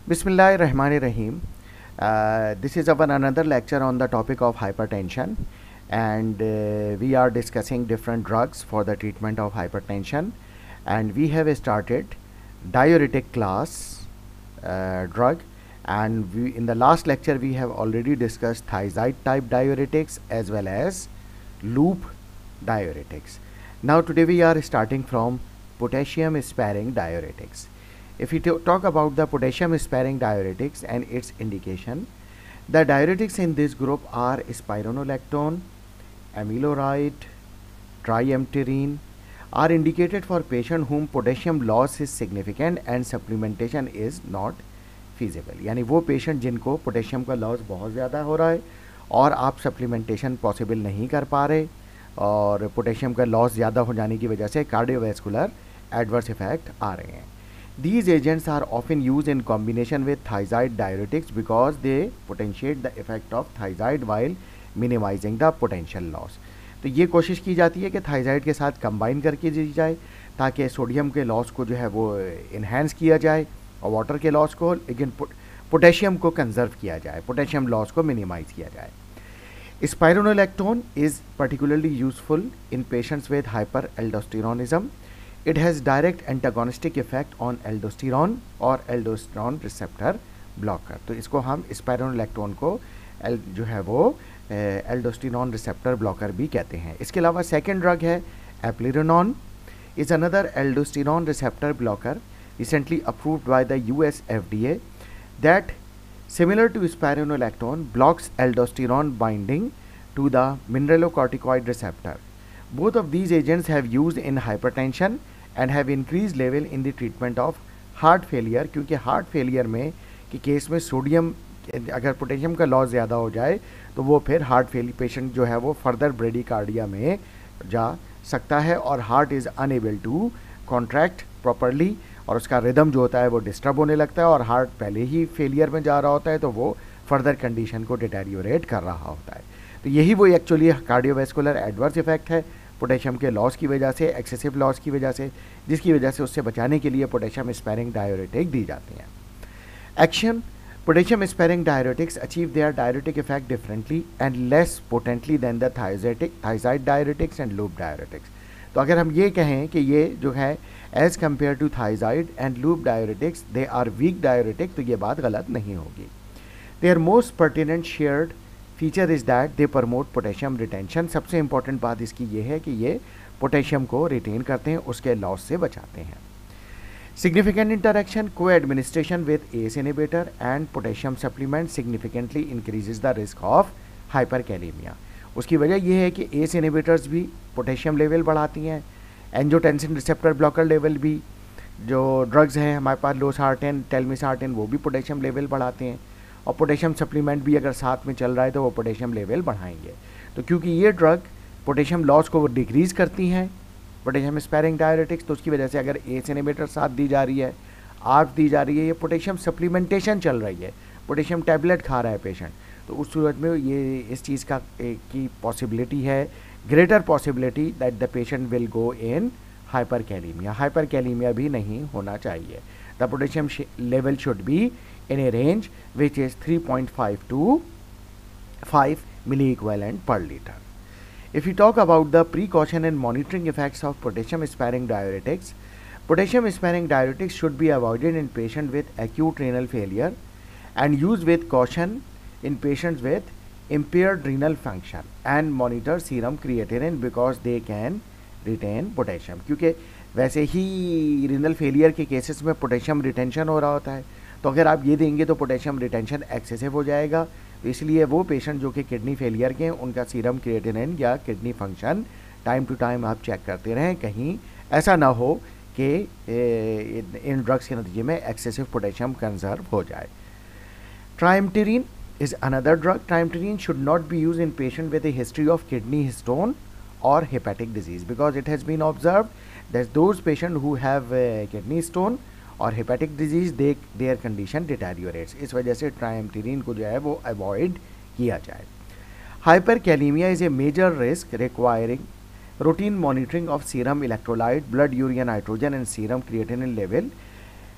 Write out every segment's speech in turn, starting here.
Bismillahirrahmanirrahim. This is our another lecture on the topic of hypertension, and we are discussing different drugs for the treatment of hypertension. And we have started diuretic class drug, and in the last lecture we have already discussed thiazide type diuretics as well as loop diuretics. Now today we are starting from potassium sparing diuretics. If we talk about the potassium sparing diuretics and its indication, the diuretics in this group are spironolactone, amiloride, triamterene, are indicated for patient whom potassium loss is significant and supplementation is not feasible. यानी वो patient जिनको potassium का loss बहुत ज़्यादा हो रहा है और आप सप्लीमेंटेशन पॉसिबल नहीं कर पा रहे और पोटेशियम का लॉस ज़्यादा हो जाने की वजह से कार्डियोवैस्कुलर एडवर्स इफेक्ट आ रहे हैं. These agents are often used in combination with thiazide diuretics because they potentiate the effect of thiazide while minimizing the potential loss. तो ये कोशिश की जाती है कि थाइजाइड के साथ कंबाइन करके दी जाए ताकि सोडियम के लॉस को जो है वो इन्हेंस किया जाए और वाटर के लॉस को, लेकिन पोटेशियम को कंजर्व किया जाए, पोटेशियम लॉस को मिनिमाइज किया जाए. Spironolactone is particularly useful in patients with hyperaldosteronism. It has direct antagonistic effect on aldosterone और aldosterone receptor blocker. तो इसको हम स्पाइरोनोलैक्टोन को जो है वो एल्डोस्टेरोन रिसेप्टर ब्लॉकर भी कहते हैं. इसके अलावा सेकेंड ड्रग है eplerenone, is another aldosterone receptor blocker recently approved by the US FDA that similar to spironolactone blocks aldosterone binding to the mineralocorticoid receptor. Both of these agents have used in hypertension and have increased level in the treatment of heart failure, क्योंकि heart failure में कि case में sodium अगर potassium का loss ज़्यादा हो जाए तो वो फिर हार्ट फेलियर पेशेंट जो है वो फर्दर ब्रेडिकार्डिया में जा सकता है और heart is unable to contract properly और उसका रिदम जो होता है वो डिस्टर्ब होने लगता है और हार्ट पहले ही फेलियर में जा रहा होता है तो वो फर्दर कंडीशन को डिटेरियोरेट कर रहा होता है. तो यही वो एक्चुअली कार्डियोवैस्कुलर एडवर्स इफेक्ट है पोटेशियम के लॉस की वजह से, एक्सेसिव लॉस की वजह से, जिसकी वजह से उससे बचाने के लिए पोटेशियम स्पेयरिंग डायरेटिक दी जाती हैं. Action: potassium sparing diuretics achieve their diuretic effect differently and less potently than the thiazide diuretics and loop diuretics. तो अगर हम ये कहें कि ये जो है as compare to thiazide and loop diuretics they are weak diuretic, तो ये बात गलत नहीं होगी. Their most pertinent shared feature is that they promote potassium retention. सबसे इंपॉर्टेंट बात इसकी ये है कि ये पोटेशियम को रिटेन करते हैं, उसके लॉस से बचाते हैं. Significant interaction: coadministration with ACE inhibitor and potassium supplement significantly increases the risk of hyperkalaemia. उसकी वजह यह है कि एस इनहिबिटर्स भी पोटेशियम लेवल बढ़ाती हैं, एंजियोटेंसिन रिसेप्टर ब्लॉकर लेवल भी, जो ड्रग्स हैं हमारे पास लोसार्टेन, टेलमिसार्टेन, वो भी पोटेशियम लेवल बढ़ाते हैं और पोटेशियम सप्लीमेंट भी अगर साथ में चल रहा है तो वो पोटेशियम लेवल बढ़ाएंगे. तो क्योंकि ये ड्रग पोटेशियम लॉस को डिक्रीज़ करती हैं, पोटेशियम स्पेयरिंग डायरेटिक्स, तो उसकी वजह से अगर एस इनहिबिटर साथ दी जा रही है, आर्फ दी जा रही है, ये पोटेशियम सप्लीमेंटेशन चल रही है, पोटेशियम टैबलेट खा रहा है पेशेंट, तो उस सूरत में ये इस चीज़ का की पॉसिबिलिटी है, greater possibility that the patient will go in hyperkalaemia. Hyperkalaemia भी नहीं होना चाहिए. The potassium level should be in a range which is 3.5 to 5 milli equivalent per liter. If we talk about the precaution and monitoring effects of potassium sparing diuretics, potassium sparing diuretics should be avoided in patients with acute renal failure and used with caution in patients with impaired renal function and monitor serum creatinine because they can retain potassium. क्योंकि वैसे ही renal failure के cases में potassium retention हो रहा होता है, तो अगर आप ये देंगे तो पोटेशियम रिटेंशन एक्सेसिव हो जाएगा. तो इसलिए वो पेशेंट जो कि किडनी फेलियर के हैं उनका सीरम क्रिएटिनिन या kidney function time to time आप चेक करते रहें, कहीं ऐसा ना हो कि इन ड्रग्स के नतीजे में एक्सेसिव पोटेशियम कंजर्व हो जाए. ट्राइमटेरिन is another drug. Triamterene should not be used in patient with a history of kidney stone or hepatic disease because it has been observed that those patients who have kidney stone और hepatic disease their condition deteriorates. इस वजह से ट्राइमटेरिन को जो है वो avoid किया जाए. Hyperkalaemia is a major risk requiring routine monitoring of serum electrolyte, blood urea nitrogen and serum creatinine level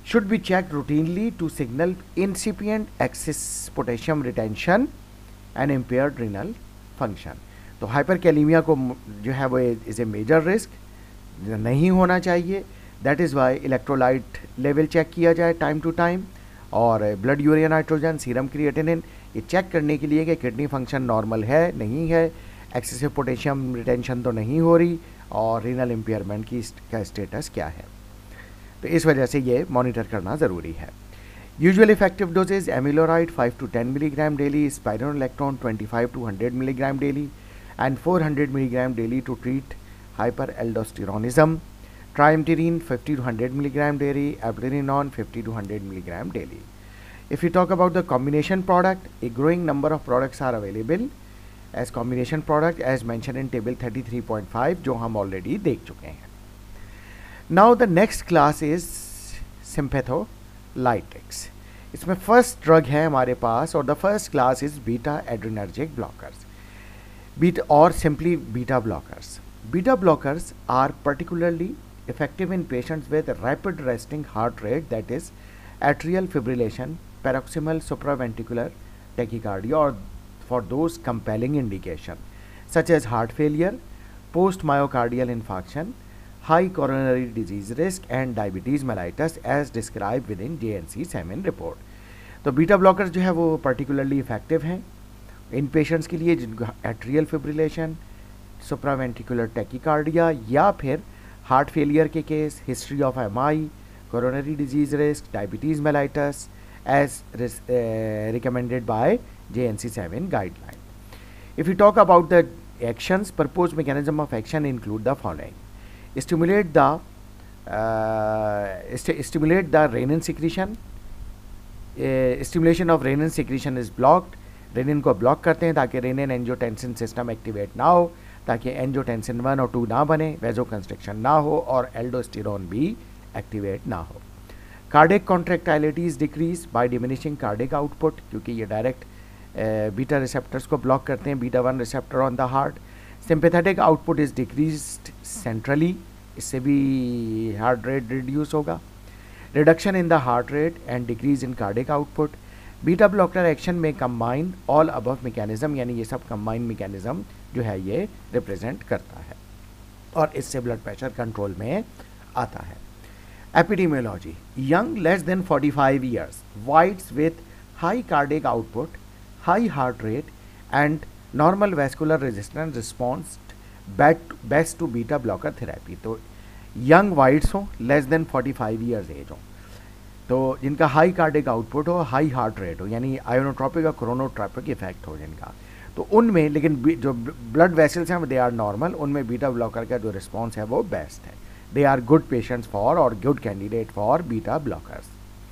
should be checked routinely to signal incipient excess potassium retention and impaired renal function. तो hyperkalaemia को जो है वो is a major risk, नहीं होना चाहिए. That is why electrolyte level check किया जाए टाइम टू टाइम, और blood urea nitrogen, serum creatinine, ये चेक करने के लिए कि किडनी फंक्शन नॉर्मल है नहीं है, एक्सेसिव पोटेशियम रिटेंशन तो नहीं हो रही, और रीनल इम्पेयरमेंट का स्टेटस क्या है. तो इस वजह से ये मॉनिटर करना ज़रूरी है. Usual effective dosages amiloride 5 to 10 milligram daily, spironolactone 25 to 100 milligram daily, and 400 milligram daily to treat hyperaldosteronism. Triamterene 50 to 100 milligram daily, eplerenone 50 to 100 milligram daily. If we talk about the combination product, a growing number of products are available as combination product as mentioned in table 33.5 जो हम already देख चुके हैं. Now the next class is sympatholytics. इसमें first drug है हमारे पास, और the first class is beta adrenergic blockers. Beta or simply beta blockers. Beta blockers are particularly effective in patients with rapid resting heart rate, that is atrial fibrillation, paroxysmal supraventricular tachycardia, or for those compelling indication such as heart failure, post myocardial infarction, high coronary disease risk and diabetes mellitus as described within JNC-7 report. तो beta blockers जो है वो particularly effective हैं इन patients के लिए जिनको atrial fibrillation, supraventricular tachycardia या फिर हार्ट फेलियर के case, history of MI, coronary disease risk, diabetes mellitus as recommended by JNC-7 guideline. If you talk about the actions, propose mechanism of action include the following: stimulate the renin secretion. Stimulation of renin secretion is blocked. Renin को block करते हैं ताकि renin angiotensin system activate ना हो, ताकि angiotensin 1 और 2 ना बने, वेजो कंस्ट्रक्शन ना हो, और एल्डोस्टेरोन भी एक्टिवेट ना हो. Cardiac contractilities decrease by diminishing cardiac output, क्योंकि ये डायरेक्ट बीटा रिसेप्टर्स को ब्लॉक करते हैं, beta 1 receptor on the heart. Sympathetic output is decreased centrally, इससे भी हार्ट रेट रिड्यूस होगा. Reduction in the heart rate and decrease in cardiac output. Beta blocker action में combine all above mechanism, यानी ये सब combine mechanism जो है ये रिप्रेजेंट करता है, और इससे ब्लड प्रेशर कंट्रोल में आता है. Epidemiology: young less than 45 years, whites with high cardiac output, high heart rate and normal vascular resistance response best to beta blocker therapy. तो यंग वाइट्स हो, लेस देन 45 years एज हो, तो जिनका high cardiac output हो, high heart rate हो, यानी आयोनोट्रोपिक और chronotropic effect हो जिनका, तो उनमें, लेकिन जो ब्लड वेसल्स हैं दे आर नॉर्मल, उनमें बीटा ब्लॉकर का जो रिस्पॉन्स है वो बेस्ट है. They are good patients for और good candidate for beta blockers.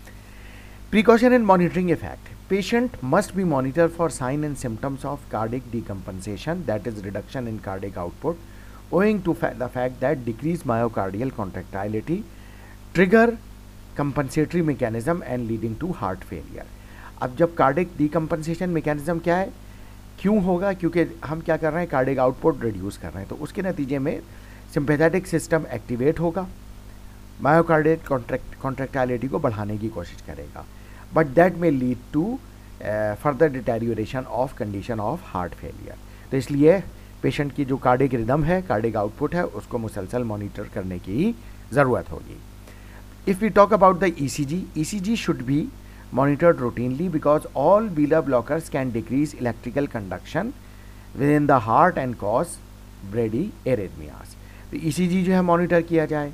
Precaution in monitoring effect: patient must be monitor for sign and symptoms of cardiac decompensation, that is reduction in cardiac output owing to the fact that decreased myocardial contractility trigger compensatory mechanism and leading to heart failure. अब जब cardiac decompensation mechanism क्या है, क्यों होगा, क्योंकि हम क्या कर रहे हैं, कार्डिक आउटपुट रिड्यूस कर रहे हैं, तो उसके नतीजे में सिंपैथेटिक सिस्टम एक्टिवेट होगा, मायोकार्डियल कॉन्ट्रैक्टिलिटी को बढ़ाने की कोशिश करेगा, but that may lead to further deterioration of condition of heart failure. तो इसलिए पेशेंट की जो कार्डिक रिदम है, कार्डिक आउटपुट है, उसको मुसलसल मॉनिटर करने की ज़रूरत होगी. If we talk about the ECG should be monitored routinely because all beta blockers can decrease electrical conduction within the heart and cause bradyarrhythmias. तो ECG जो है मॉनिटर किया जाए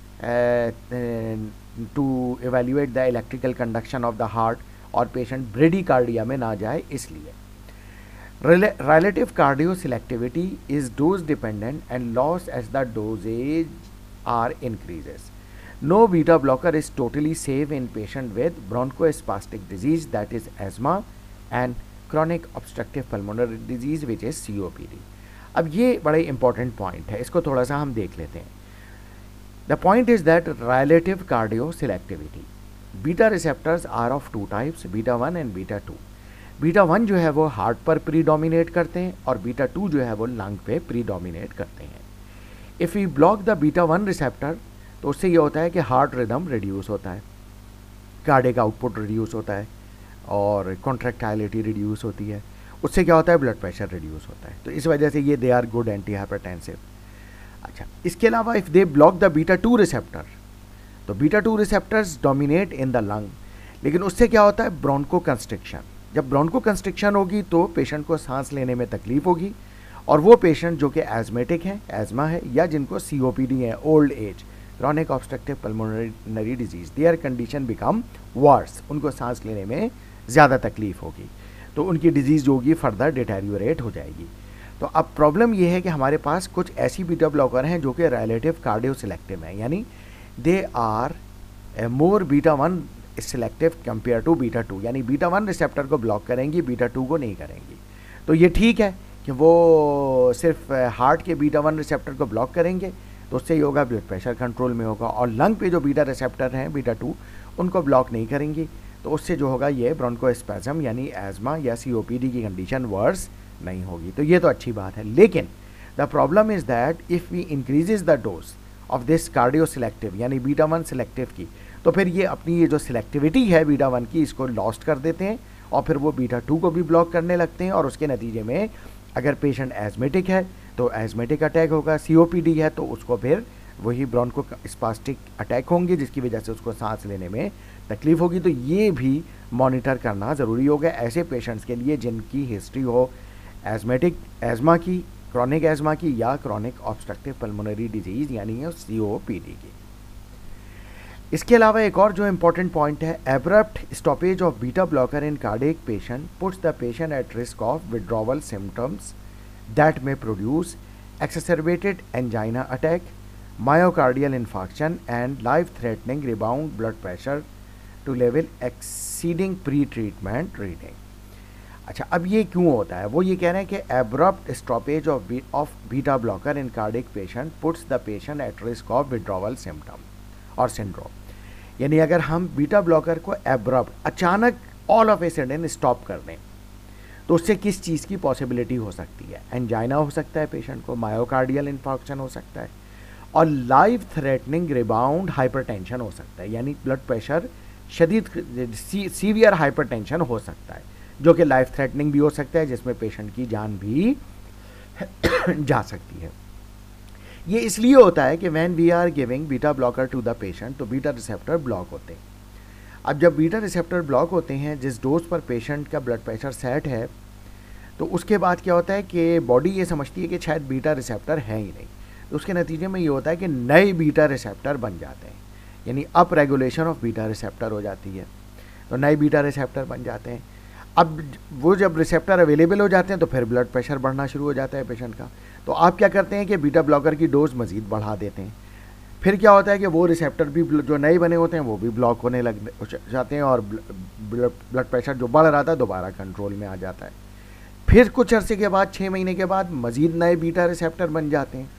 to evaluate the electrical conduction of the heart, और patient bradycardia में ना जाए इसलिए. Relative cardioselectivity is dose dependent and loss as the dosage are increases. No beta blocker is totally safe in patient with bronchospastic disease, that is asthma, and chronic obstructive pulmonary disease which is COPD. अब ये बड़े important point है, इसको थोड़ा सा हम देख लेते हैं. The point is that relative cardioselectivity. Beta receptors are of two types, beta 1 and beta 2. Beta 1 जो है वो हार्ट पर प्रीडोमिनेट करते हैं, और बीटा 2 जो है वो लंग पे प्रीडोमिनेट करते हैं. If you block the beta 1 receptor, तो उससे ये होता है कि हार्ट रिदम रिड्यूस होता है, कार्डियक आउटपुट रिड्यूस होता है और कॉन्ट्रैक्टाइलिटी रिड्यूस होती है, उससे क्या होता है, ब्लड प्रेशर रिड्यूस होता है। तो इस वजह से ये they are good antihypertensive. अच्छा, इसके अलावा if they block the beta 2 receptor, तो beta 2 receptors dominate in the lung, लेकिन उससे क्या होता है, ब्रोंको कंस्ट्रिक्शन। जब ब्रोंको कंस्ट्रिक्शन होगी तो पेशेंट को सांस लेने में तकलीफ होगी, और वो पेशेंट जो कि एजमेटिक हैं, एजमा है, या जिनको COPD है, old age, chronic obstructive pulmonary disease, their condition become worse, उनको सांस लेने में ज़्यादा तकलीफ होगी, तो उनकी डिजीज़ जो होगी फर्दर डिटेरियोरेट हो जाएगी। तो अब प्रॉब्लम ये है कि हमारे पास कुछ ऐसी बीटा ब्लॉकर हैं जो कि रिलेटिव कार्डियो सिलेक्टिव हैं, यानी they are more beta 1 selective compare to beta 2, यानी बीटा 1 रिसेप्टर को ब्लॉक करेंगी, बीटा 2 को नहीं करेंगी। तो ये ठीक है कि वो सिर्फ हार्ट के बीटा 1 रिसेप्टर को ब्लॉक करेंगे, तो उससे ही होगा, ब्लड प्रेशर कंट्रोल में होगा, और लंग पे जो बीटा रिसेप्टर हैं बीटा 2 उनको ब्लॉक नहीं करेंगी, तो उससे जो होगा ये ब्रोंकोस्पैज्म यानी एजमा या COPD की कंडीशन वर्स नहीं होगी। तो ये तो अच्छी बात है, लेकिन the problem is that if we increases the dose of this cardioselective यानी बीटा 1 सिलेक्टिव की, तो फिर ये अपनी ये जो सिलेक्टिविटी है बीटा 1 की, इसको लॉस्ट कर देते हैं, और फिर वो बीटा 2 को भी ब्लॉक करने लगते हैं, और उसके नतीजे में अगर पेशेंट एजमेटिक है तो एजमेटिक अटैक होगा, COPD है तो उसको फिर वही ब्रोंको स्पास्टिक अटैक होंगे, जिसकी वजह से उसको सांस लेने में तकलीफ होगी। तो ये भी मॉनिटर करना ज़रूरी होगा ऐसे पेशेंट्स के लिए जिनकी हिस्ट्री हो एजमेटिक एजमा की, क्रॉनिक एजमा की, या क्रॉनिक ऑब्स्ट्रक्टिव पल्मोनरी डिजीज़ यानी COPD की। इसके अलावा एक और जो इम्पॉर्टेंट पॉइंट है, abrupt stoppage of beta blocker in cardiac patient puts the patient at risk of withdrawal symptoms that may produce exacerbated angina attack, myocardial infarction and life threatening rebound blood pressure to level exceeding pretreatment reading. अच्छा, अब ये क्यों होता है, वो ये कह रहे हैं कि abrupt stoppage of beta blocker in cardiac patient puts the patient at risk of withdrawal symptom और सिंड्रोम, यानी अगर हम बीटा ब्लॉकर को एब्रप्ट अचानक all of a sudden stop कर दें, तो उससे किस चीज़ की पॉसिबिलिटी हो सकती है, एंजाइना हो सकता है पेशेंट को, मायोकार्डियल इन्फाक्शन हो सकता है, और लाइफ थ्रेटनिंग रिबाउंड हाइपरटेंशन हो सकता है, यानी ब्लड प्रेशर शदीद सीवियर हाइपरटेंशन हो सकता है, जो कि लाइफ थ्रेटनिंग भी हो सकता है, जिसमें पेशेंट की जान भी जा सकती है। ये इसलिए होता है कि when we are giving beta blocker to the patient, तो बीटा रिसेप्टर ब्लॉक होते हैं। अब जब बीटा रिसेप्टर ब्लॉक होते हैं, जिस डोज पर पेशेंट का ब्लड प्रेशर सेट है, तो उसके बाद क्या होता है कि बॉडी ये समझती है कि शायद बीटा रिसेप्टर है ही नहीं, तो उसके नतीजे में ये होता है कि नए बीटा रिसेप्टर बन जाते हैं, यानी up regulation of beta receptor हो जाती है, तो नए बीटा रिसेप्टर बन जाते हैं। अब वो जब रिसेप्टर अवेलेबल हो जाते हैं तो फिर ब्लड प्रेशर बढ़ना शुरू हो जाता है पेशेंट का, तो आप क्या करते हैं कि बीटा ब्लॉकर की डोज मज़ीद बढ़ा देते हैं। फिर क्या होता है कि वो रिसेप्टर भी जो नए बने होते हैं वो भी ब्लॉक होने लग जाते हैं, और ब्लड प्रेशर जो बढ़ रहा था दोबारा कंट्रोल में आ जाता है। फिर कुछ अरसे के बाद, 6 महीने के बाद, मज़ीद नए बीटा रिसेप्टर बन जाते हैं,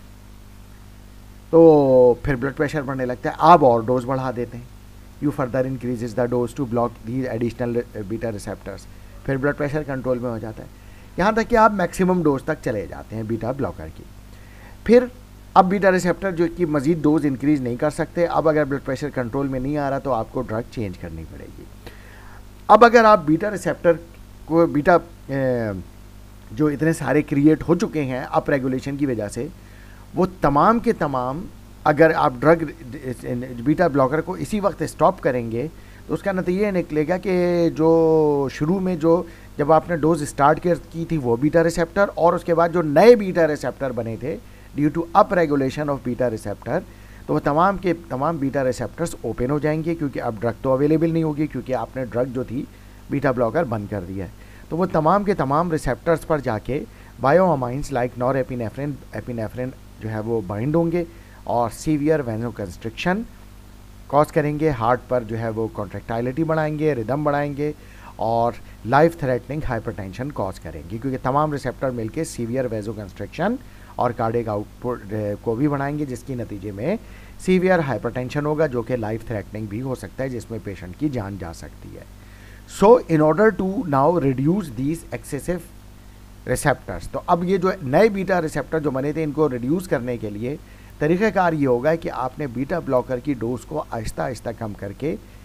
तो फिर ब्लड प्रेशर बढ़ने लगता है, आप और डोज बढ़ा देते हैं, you further increases the dose to block the additional beta receptors, फिर ब्लड प्रेशर कंट्रोल में हो जाता है, यहाँ तक कि आप मैक्सिमम डोज तक चले जाते हैं बीटा ब्लॉकर की। फिर अब बीटा रिसेप्टर जो कि मज़ीद डोज इंक्रीज़ नहीं कर सकते, अब अगर ब्लड प्रेशर कंट्रोल में नहीं आ रहा तो आपको ड्रग चेंज करनी पड़ेगी। अब अगर आप बीटा रिसेप्टर को बीटा जो इतने सारे क्रिएट हो चुके हैं अप रेगुलेशन की वजह से, वो तमाम के तमाम अगर आप ड्रग बीटा ब्लॉकर को इसी वक्त स्टॉप करेंगे तो उसका नतीजा ये निकलेगा कि जो शुरू में जो जब आपने डोज स्टार्ट की थी वो बीटा रिसेप्टर, और उसके बाद जो नए बीटा रिसेप्टर बने थे due to up regulation of beta receptor, तो वो तमाम के तमाम बीटा रिसेप्टर्स ओपन हो जाएंगे, क्योंकि अब ड्रग तो अवेलेबल नहीं होगी, क्योंकि आपने ड्रग जो थी बीटा ब्लॉकर बंद कर दिया है। तो वो तमाम के तमाम रिसेप्टर्स पर जाके बायोअमाइंस लाइक नॉर एपिनेफ्रिन जो है वो बाइंड होंगे और सीवियर वेनोकंस्ट्रिक्शन कॉज करेंगे, हार्ट पर जो है वो कॉन्ट्रैक्टाइलिटी बढ़ाएंगे, रिदम बढ़ाएंगे, और लाइफ थ्रेटनिंग हाइपरटेंशन कॉज करेंगे, क्योंकि तमाम रिसेप्टर मिलके सीवियर वेजोकंस्ट्रिक्शन और कार्डियक आउटपुट को भी बढ़ाएंगे, जिसकी नतीजे में सीवियर हाइपरटेंशन होगा, जो कि लाइफ थ्रेटनिंग भी हो सकता है, जिसमें पेशेंट की जान जा सकती है। So in order to now reduce these excessive receptors, तो अब ये जो नए बीटा रिसेप्टर जो बने थे इनको रिड्यूस करने के लिए तरीक़ाकार ये होगा कि आपने बीटा ब्लॉकर की डोज को आहिस्ता आहिस्ता कम करके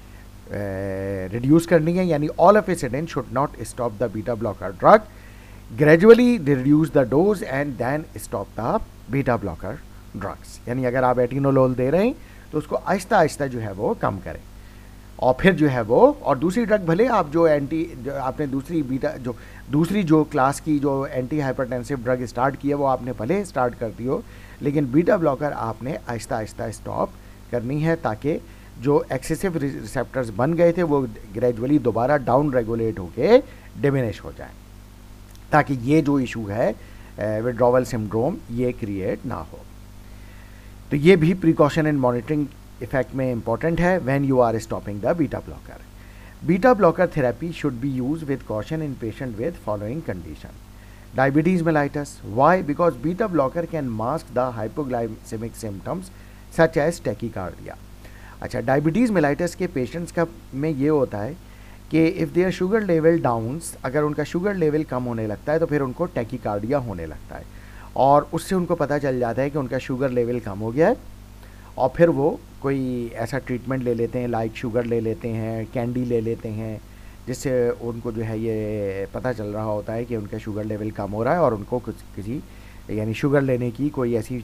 रिड्यूस करनी है, यानी all of a sudden should not stop the beta blocker drug, gradually reduce the dose and then stop the beta blocker drugs. यानी अगर आप एटिनोलोल दे रहे हैं तो उसको आहिस्ता आहिस्ता जो है वो कम करें, और फिर जो है वो, और दूसरी ड्रग भले आप जो आपने दूसरी जो क्लास की जो एंटी हाइपरटेंसिव ड्रग स्टार्ट की है वो आपने भले स्टार्ट कर दी हो, लेकिन बीटा ब्लॉकर आपने आहिस्ता आहिस्ता स्टॉप करनी है, ताकि जो एक्सेसिव रिसेप्टर्स बन गए थे वो ग्रेजुअली दोबारा डाउन रेगुलेट होके डिमिनिश हो जाए, ताकि ये जो इशू है विड्रॉवल सिंड्रोम ये क्रिएट ना हो। तो ये भी प्रिकॉशन एंड मॉनिटरिंग इफेक्ट में इंपॉर्टेंट है when you are stopping the beta blocker. Beta blocker therapy should be use with caution in patient with following condition: diabetes mellitus. Why? Because beta blocker can mask the hypoglycemic symptoms such as tachycardia. अच्छा, diabetes mellitus के patients का में ये होता है कि if their sugar level downs, अगर उनका शुगर लेवल कम होने लगता है तो फिर उनको टैकीकार्डिया होने लगता है, और उससे उनको पता चल जाता है कि उनका शुगर लेवल कम हो गया है, और फिर वो कोई ऐसा ट्रीटमेंट ले लेते हैं, लाइक शुगर ले लेते हैं, कैंडी ले लेते हैं, जिससे उनको जो है ये पता चल रहा होता है कि उनका शुगर लेवल कम हो रहा है, और उनको किसी यानी शुगर लेने की कोई ऐसी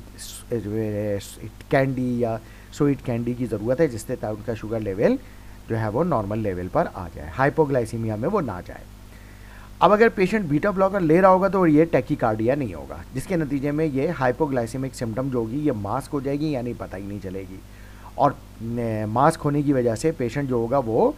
कैंडी या स्वीट कैंडी की ज़रूरत है जिससे उनका शुगर लेवल जो है वो नॉर्मल लेवल पर आ जाए, हाइपोग्लाइसीमिया में वो ना जाए। अब अगर पेशेंट बीटा ब्लॉकर ले रहा होगा तो ये टैकीकार्डिया नहीं होगा, जिसके नतीजे में ये हाइपोग्लाइसेमिक सिम्टम जो होगी ये मास्क हो जाएगी, यानी पता ही नहीं चलेगी, और मास्क होने की वजह से पेशेंट जो होगा वो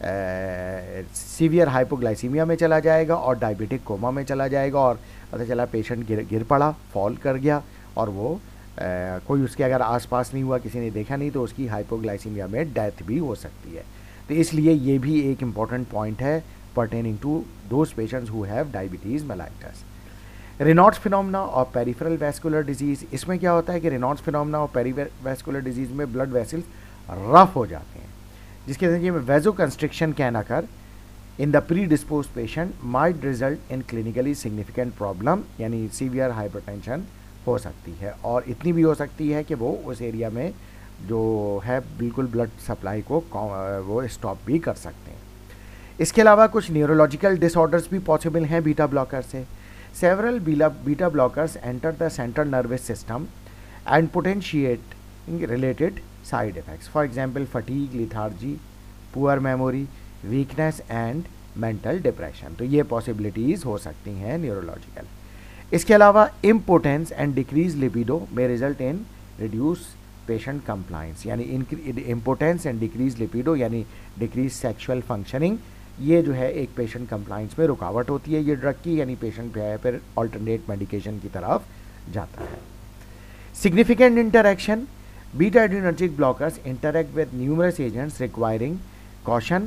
सीवियर हाइपोग्लाइसीमिया में चला जाएगा और डायबिटिक कोमा में चला जाएगा, और पता चला पेशेंट गिर पड़ा, फॉल कर गया, और वो कोई उसके अगर आसपास नहीं हुआ, किसी ने देखा नहीं, तो उसकी हाइपोग्लाइसीमिया में डेथ भी हो सकती है। तो इसलिए ये भी एक इम्पॉर्टेंट पॉइंट है pertaining to those patients who have diabetes mellitus. Raynaud's phenomena और पेरिफेरल वैस्कुलर डिजीज़, इसमें क्या होता है कि रेनॉल्ड्स फिनोमेना और पेरिवैस्कुलर डिजीज़ में ब्लड वेसल्स रफ हो जाते हैं, जिसके नतीजे में vasoconstriction can occur in the predispose patient might result in clinically significant problem, यानी सीवियर हाइपरटेंशन हो सकती है, और इतनी भी हो सकती है कि वो उस एरिया में जो है बिल्कुल ब्लड सप्लाई को वो स्टॉप भी कर सकते हैं। इसके अलावा कुछ न्यूरोलॉजिकल डिसऑर्डर्स भी पॉसिबल हैं बीटा ब्लॉकर से। Several beta blockers enter the central nervous system and potentiate related side effects, for example fatigue, lethargy, poor memory, weakness and mental depression. तो ये पॉसिबिलिटीज़ हो सकती हैं न्यूरोलॉजिकल। इसके अलावा इम्पोटेंस एंड डिक्रीज लिबिडो में result in reduce patient compliance, यानी impotence and decrease libido यानी डिक्रीज सेक्सुअल फंक्शनिंग, ये जो है एक पेशेंट कंप्लाइंस में रुकावट होती है ये ड्रग की, यानी पेशेंट जो है फिर अल्टरनेट मेडिकेशन की तरफ जाता है। Significant interaction: beta adrenergic blockers interact with numerous agents requiring caution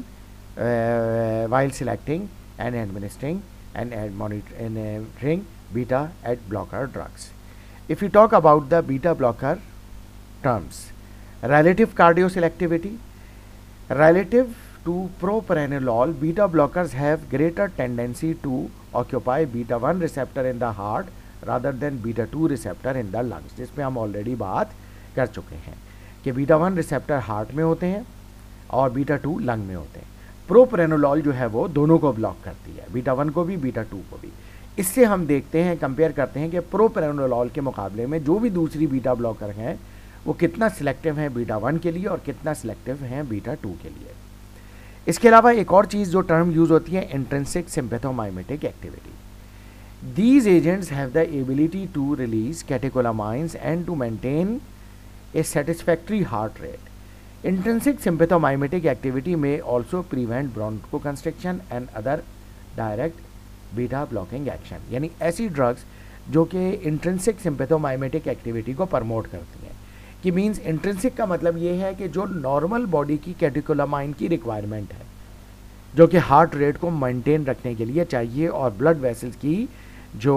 while selecting and administering and monitoring beta blocker drugs. If we talk about the beta blocker terms, relative cardioselectivity: relative to propranolol, beta blockers have greater tendency to occupy beta 1 receptor in the heart rather than beta 2 receptor in the lungs, जिसमें हम already बात कर चुके हैं कि beta 1 receptor heart में होते हैं और बीटा 2 लंग में होते हैं। प्रोप्रेनोलॉल जो है वो दोनों को ब्लॉक करती है, बीटा 1 को भी बीटा 2 को भी। इससे हम देखते हैं, कंपेयर करते हैं कि प्रोप्रेनोलॉल के मुकाबले में जो भी दूसरी बीटा ब्लॉकर हैं वो कितना सिलेक्टिव हैं बीटा 1 के लिए और कितना सिलेक्टिव हैं बीटा 2 के लिए। इसके अलावा एक और चीज़ जो टर्म यूज़ होती है, intrinsic sympathomimetic activity. These agents have the ability to release catecholamines and to maintain a satisfactory heart rate. Intrinsic sympathomimetic activity may also prevent bronchoconstriction and other direct beta blocking action. यानी ऐसी drugs जो कि intrinsic sympathomimetic activity को promote करती हैं, कि means intrinsic का मतलब ये है कि जो नॉर्मल बॉडी की कैटेकोलामाइन की रिक्वायरमेंट है, जो कि हार्ट रेट को मेंटेन रखने के लिए चाहिए और ब्लड वेसल्स की जो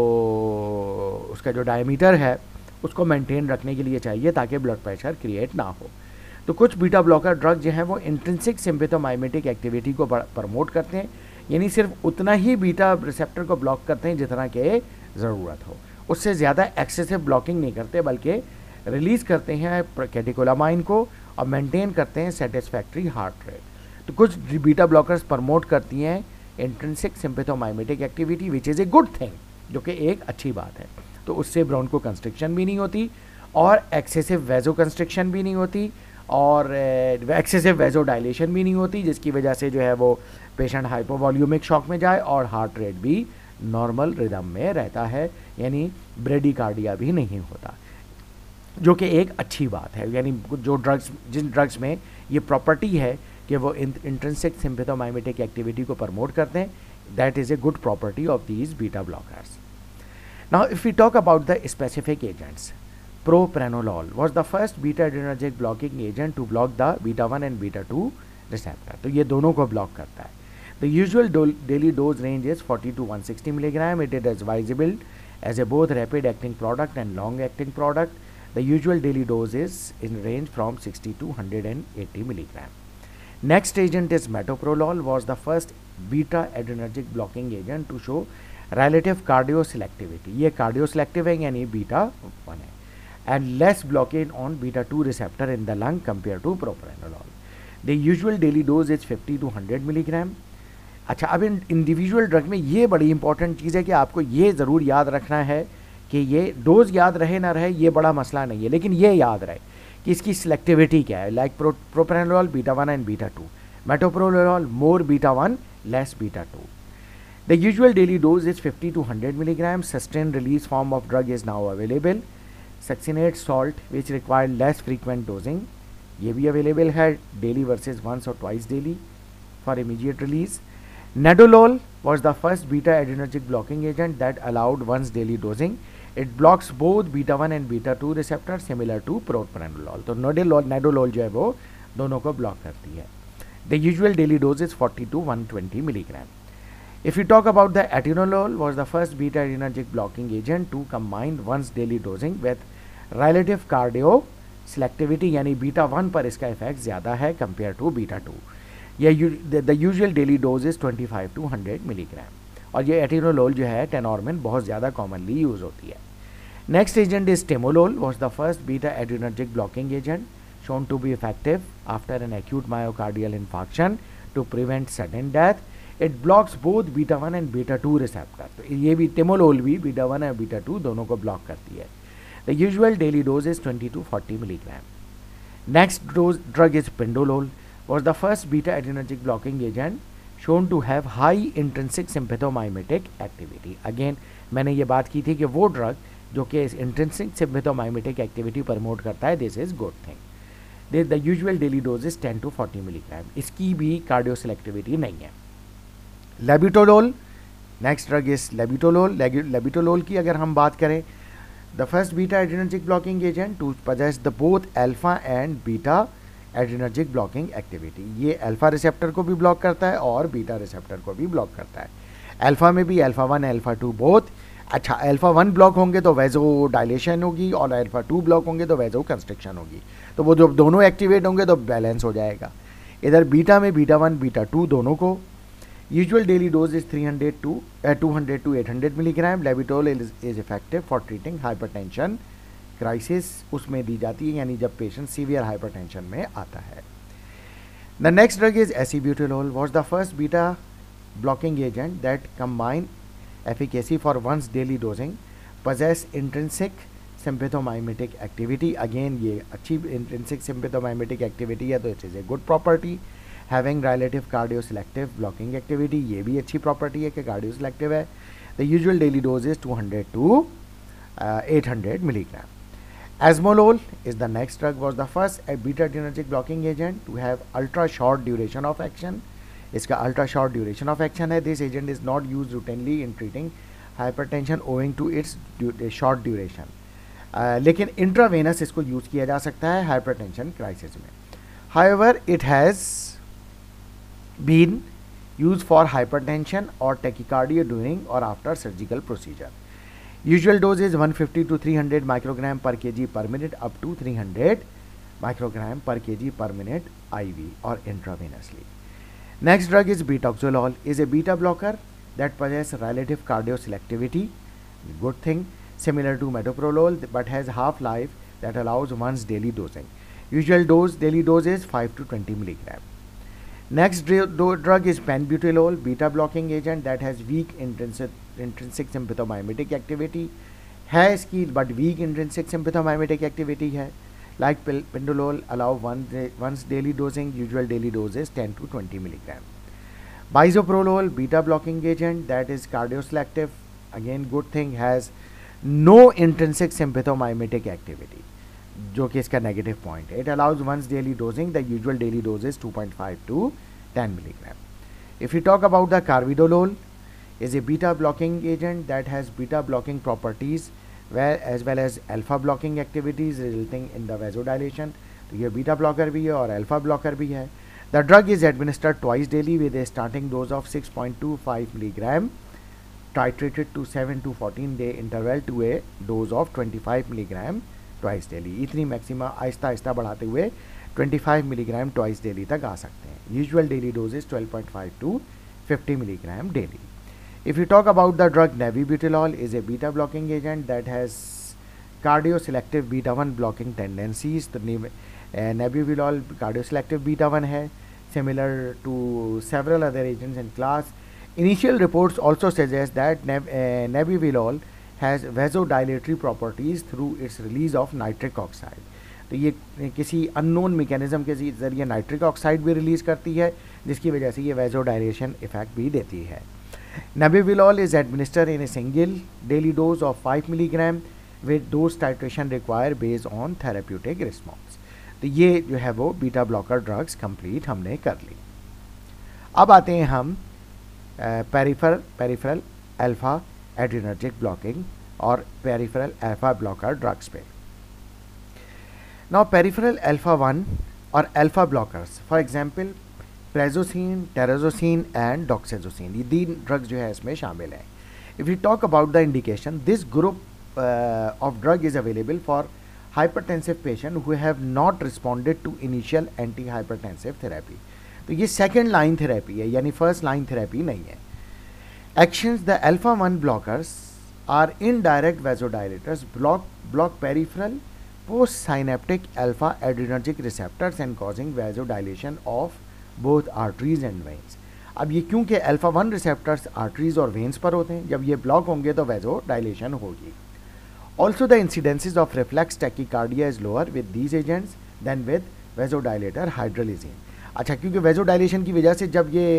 उसका जो डायमीटर है उसको मेंटेन रखने के लिए चाहिए ताकि ब्लड प्रेशर क्रिएट ना हो। तो कुछ बीटा ब्लॉकर ड्रग जो हैं वो इंट्रिंसिक सिम्पैथोमाइमेटिक एक्टिविटी को प्रमोट करते हैं, यानी सिर्फ उतना ही बीटा रिसेप्टर को ब्लॉक करते हैं जितना कि ज़रूरत हो, उससे ज़्यादा एक्सेसिव ब्लॉकिंग नहीं करते, बल्कि रिलीज़ करते हैं कैटेकोलामाइन को और मेंटेन करते हैं सेटिस्फैक्ट्री हार्ट रेट। तो कुछ बीटा ब्लॉकर्स प्रमोट करती हैं intrinsic sympathomimetic activity which is a good thing, जो कि एक अच्छी बात है। तो उससे ब्रोंको कंस्ट्रिक्शन भी नहीं होती और एक्सेसिव वेजो कंस्ट्रिक्शन भी नहीं होती और एक्सेसिव वेजो डायलेशन भी नहीं होती, जिसकी वजह से जो है वो पेशेंट हाइपोवॉल्यूमिक शॉक में जाए और हार्ट रेट भी नॉर्मल रिदम में रहता है, यानी ब्रेडिकार्डिया भी नहीं होता, जो कि एक अच्छी बात है। यानी जो ड्रग्स, जिन ड्रग्स में ये प्रॉपर्टी है कि वो इंट्रिंसिक सिम्पैथोमाइमेटिक एक्टिविटी को प्रमोट करते हैं, that is a good property of these beta blockers. Now if we talk about the specific agents, propranolol was the first beta adrenergic blocking agent to block the beta 1 and beta 2 receptor, तो ये दोनों को block करता है। The usual daily dose range is 40 to 160 milligram. It is advisable as a both rapid acting product and long acting product. The usual daily dose is in range from 60 to 180 milligram. Next agent is metoprolol, was the first beta adrenergic blocking agent to show relative cardioselectivity. ये cardioselective है यानी beta 1 है, and less blockade on beta 2 receptor in the lung compared to propranolol. The usual daily dose is 50 to 100 milligram. अच्छा, अब individual drug में ये बड़ी important चीज़ है कि आपको ये ज़रूर याद रखना है कि ये डोज याद रहे ना रहे ये बड़ा मसला नहीं है, लेकिन ये याद रहे कि इसकी सिलेक्टिविटी क्या है। Like propranolol beta 1 and beta 2, metoprolol more beta 1 less beta 2. The usual daily dose is 50 to 100 milligrams. Sustained release form of drug is now available. Succinate salt which require less frequent dosing, ये भी available है, daily versus once or twice daily for immediate release. Nadolol was the first beta adrenergic blocking agent that allowed once daily dosing. It blocks both beta 1 and beta 2 receptors similar to propranolol. तो nadolol जो है वो दोनों को block करती है. The usual daily dose is 40 to 120 milligram. If we talk about the atenolol, was the first beta adrenergic blocking agent to combine once daily dosing with relative cardio selectivity, यानी beta 1 पर इसका effect ज़्यादा है compare to beta 2. The usual daily dose is 25 to 100 milligram, और ये atenolol जो है टेनॉर्मिन बहुत ज़्यादा कॉमनली यूज़ होती है. Next agent is timolol, was the first beta adrenergic blocking agent shown to be effective after an acute myocardial infarction to prevent sudden death. It blocks both beta 1 and beta 2 receptor. तो ये भी टेमोलोल भी beta 1 और beta 2 दोनों को block करती है. The usual daily dose is 20 to 40 milligram. Next drug is pindolol, was the first beta adrenergic blocking agent shown to have high intrinsic sympathomimetic activity. Again मैंने ये बात की थी कि वो ड्रग जो कि intrinsic sympathomimetic activity प्रमोट करता है, this is good thing. The usual daily dose is 10 to 40 milligram. इसकी भी कार्डियो सेलेक्टिविटी नहीं है. Labetalol, next drug is labetalol. Labetalol की अगर हम बात करें, the first beta adrenergic blocking agent to possess the both alpha and beta adrenergic blocking activity. ये अल्फा रिसेप्टर को भी ब्लॉक करता है और बीटा रिसेप्टर को भी ब्लॉक करता है. अल्फा में भी अल्फा 1 अल्फा 2 बोथ. अच्छा, अल्फा 1 ब्लॉक होंगे तो वेजो डायलेशन होगी और अल्फा 2 ब्लॉक होंगे तो वेजो कंस्ट्रिक्शन होगी. तो वो जब दोनों एक्टिवेट होंगे तो बैलेंस हो जाएगा. इधर बीटा में बीटा 1 बीटा 2 दोनों को. Usual daily dose is 200 to 800 milligram. Labetalol is effective for treating hypertension crisis, उसमें दी जाती है यानी जब पेशेंट सीवियर हाइपरटेंशन में आता है. The next drug is acebutolol, was the first beta blocking agent that combine efficacy for once daily dosing, possess intrinsic sympathomimetic activity. Again ये अच्छी intrinsic sympathomimetic activity है तो it is a good property. Having relative cardioselective blocking activity, ये भी अच्छी property है कि cardioselective है. The usual daily dose is 200 to 800 milligram. Asmolol is the next drug, was the first beta adrenergic blocking agent to have ultra short duration of action. इसका ultra short duration of action है. This agent is not use routinely in treating hypertension owing to its short duration, लेकिन intravenous इसको use किया जा सकता है hypertension crisis में. However it has been use for hypertension और टेकिकार्डिया ड्यूरिंग और after surgical procedure. Usual dose is 150 to 300 microgram per kg per minute up to 300 microgram per kg per minute IV और intravenously. Next drug is betoxolol, is a beta blocker that possesses relative cardioselectivity, good thing, similar to metoprolol but has half-life that allows once daily dosing. Usual daily dose is 5 to 20 milligram. Next drug is penbutilol, beta blocking agent that has weak intrinsic sympathomimetic activity. है इसकी but weak intrinsic sympathomimetic activity है. Like pendolol allow once daily dosing, usual daily dose is 10 to 20 milligram. Bisoprolol, beta blocking agent that is cardioselective, again good thing, has no intrinsic sympathomimetic activity, जो कि इसका negative point है. It allows once daily dosing, the usual daily dose is 2.5 to 10 milligram. If we talk about the carvedilol, is a beta blocking agent that has beta blocking properties as well as alpha blocking activities resulting in the vasodilation. तो ये beta blocker भी है और alpha blocker भी है. The drug is administered twice daily with a starting dose of 6.25 milligram titrated to 7 to 14 day interval to a dose of 25 milligram twice daily. इतनी मैक्सिमा आहिस्ता आहिस्ता बढ़ाते हुए 25 milligram twice daily तक आ सकते हैं. Usual daily dose is 12.5 to 50 milligram daily. If you talk about the drug nebibutilol, is a beta blocking agent that has cardioselective beta 1 blocking tendencies. तो nebibutilol cardioselective beta 1 है, similar to several other agents in class. Initial reports also suggest that nebibutilol has vasodilatory properties through its release of nitric oxide. तो ये किसी unknown mechanism के जरिए nitric oxide भी release करती है, जिसकी वजह से ये वैसोडाइलेशन इफेक्ट भी देती है. Nebivolol is administered in a single daily dose of 5 milligram with dose titration required based on therapeutic response. तो ये जो है वो बीटा ब्लॉकर ड्रग्स कंप्लीट हमने कर ली. अब आते हैं हम पेरिफेरल अल्फा एड्रिनर्जिक ब्लॉकिंग और पेरिफेरल अल्फा ब्लॉकर ड्रग्स पे. नाउ पेरिफेरल अल्फा 1 और alpha blockers, for example prazosin, terazosin and doxazosin, ये 3 ड्रग्स जो है इसमें शामिल हैं. If you talk about the indication, this group of drug is available for hypertensive patient who have not responded to initial anti-hypertensive therapy. तो ये second line therapy है, यानी फर्स्ट लाइन थेरेपी नहीं है. Actions, the alpha 1 blockers are indirect vasodilators, block peripheral post synaptic alpha adrenergic receptors and causing vasodilation of both arteries and veins. अब ये क्योंकि alpha 1 receptors arteries और veins पर होते हैं, जब ये ब्लॉक होंगे तो वैसोडाइलेशन होगी. Also, the incidences of reflex tachycardia is lower with these agents than with vasodilator hydralazine. अच्छा, क्योंकि वैसोडाइलेशन की वजह से जब ये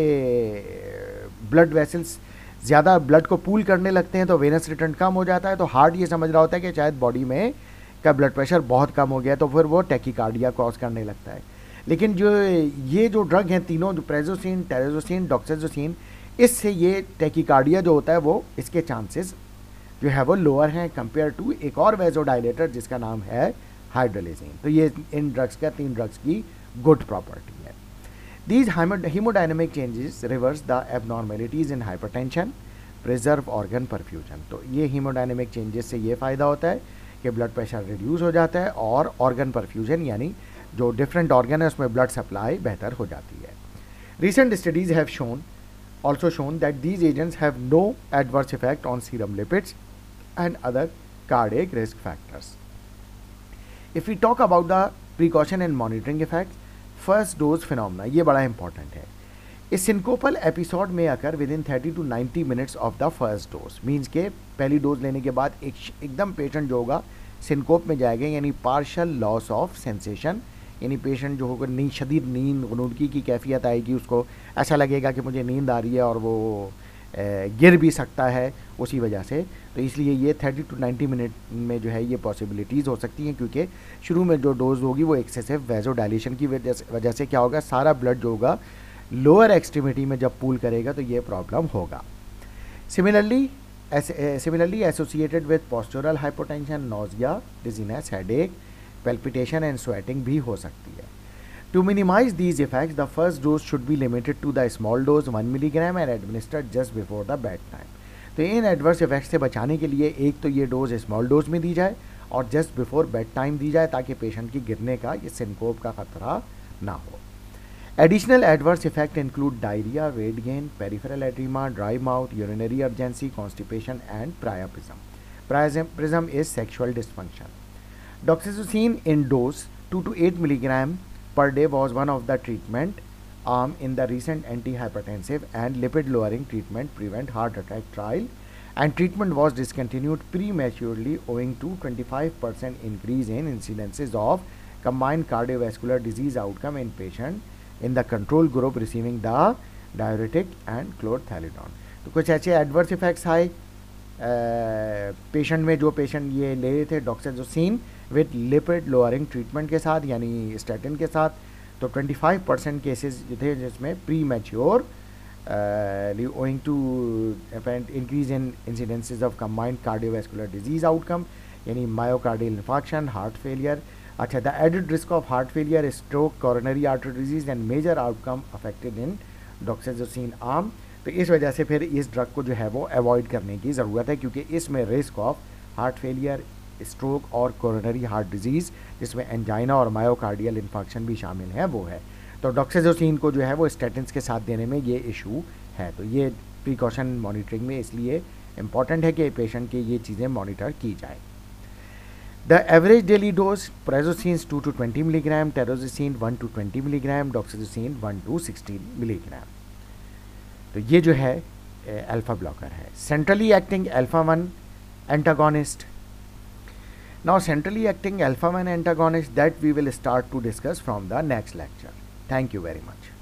ब्लड वेसल्स ज़्यादा ब्लड को पूल करने लगते हैं तो वेनस रिटर्न कम हो जाता है, तो हार्ट ये समझ रहा होता है कि शायद बॉडी में का ब्लड प्रेशर बहुत कम हो गया, तो फिर वो टैकीकार्डिया कॉज करने लगता है. लेकिन जो ये जो ड्रग हैं तीनों, जो प्रेजोसिन, टेराजोसिन, डॉक्सेजोसिन, इससे ये टैकीकार्डिया जो होता है वो इसके चांसेस जो है वो लोअर हैं कंपेयर टू एक और वैसोडाइलेटर जिसका नाम है हाइड्रोलेजिन. तो ये इन ड्रग्स का 3 ड्रग्स की गुड प्रॉपर्टी है. These hemodynamic changes reverse the abnormalities in hypertension, preserve organ perfusion. तो ये हीमोडायनेमिक चेंजेस से ये फ़ायदा होता है कि ब्लड प्रेशर रिड्यूस हो जाता है और ऑर्गन परफ्यूजन यानी जो डिफरेंट ऑर्गन है उसमें ब्लड सप्लाई बेहतर हो जाती है. Recent studies have also shown that these agents have no adverse effect on serum lipids and other cardiac risk factors. If we talk about the precaution and monitoring effects, first dose phenomena, ये बड़ा important है. इस सिंकोपल episode में आकर within 30 to 90 minutes of the first dose, means के पहली dose लेने के बाद एकदम पेशेंट जो होगा सिंकोप में जाएगा, यानी पार्शल लॉस ऑफ सेंसेशन, यानी पेशेंट जो होगा शदीद नींद गुनूदगी की कैफियत आएगी, उसको ऐसा लगेगा कि मुझे नींद आ रही है और वो गिर भी सकता है उसी वजह से. तो इसलिए ये 30 to 90 मिनट में जो है ये पॉसिबिलिटीज़ हो सकती हैं, क्योंकि शुरू में जो डोज होगी वो एक्सेसिव वैसोडाइलेशन की वजह से क्या होगा, सारा ब्लड जो होगा लोअर एक्सट्रीमिटी में जब पूल करेगा तो ये प्रॉब्लम होगा. Similarly associated with postural hypotension, nausea, dizziness, headache, palpitation and sweating भी हो सकती है. To minimize these effects, the first dose should be limited to the small dose 1 milligram and administered just before the bedtime. तो इन adverse effects से बचाने के लिए एक तो ये डोज स्मॉल डोज में दी जाए और जस्ट बिफोर बेड टाइम दी जाए, ताकि पेशेंट की गिरने का, ये सिनकोप का खतरा ना हो. Additional adverse effect include diarrhoea, weight gain, peripheral oedema, dry mouth, urinary urgency, constipation and priapism. Priapism is sexual dysfunction. Doxycycline in dose 2 to 8 milligram per day was one of the treatment arm in the recent antihypertensive and lipid lowering treatment prevent heart attack trial, and treatment was discontinued prematurely owing to 25% increase in incidences of combined cardiovascular disease outcome in patient in the control group receiving the diuretic and chlorthalidone. तो कुछ ऐसे adverse effects आए patient में, जो patient ये ले रहे थे doxazosin with lipid lowering treatment के साथ यानी स्टैटिन के साथ, तो 25% केसेस थे जिसमें premature owing to apparent increase in incidences of combined cardiovascular disease outcome यानी myocardial infarction, heart failure. अच्छा, the added risk of heart failure, stroke, coronary artery disease and major outcome affected in doxazosine arm. तो इस वजह से फिर इस drug को जो है वो अवॉइड करने की ज़रूरत है, क्योंकि इसमें risk of heart failure, stroke और कोरोनरी हार्ट डिजीज़ जिसमें एंजाइना और मायोकार्डियल इन्फेक्शन भी शामिल है वो है। तो डॉक्साजोसिन को जो है वो स्टैटिन्स के साथ देने में ये इशू है। तो ये प्रिकॉशन मॉनिटरिंग में इसलिए इम्पॉर्टेंट है कि पेशेंट की ये चीज़ें मॉनिटर की जाए। The average daily dose prazosin 2 to 20 milligram, terazosin 1 to 20 milligram, doxazosin 1 to 16 milligram. तो ये जो है अल्फा ब्लॉकर है। Centrally acting alpha 1 antagonist. Now centrally acting alpha 1 antagonist that we will start to discuss from the next lecture. Thank you very much.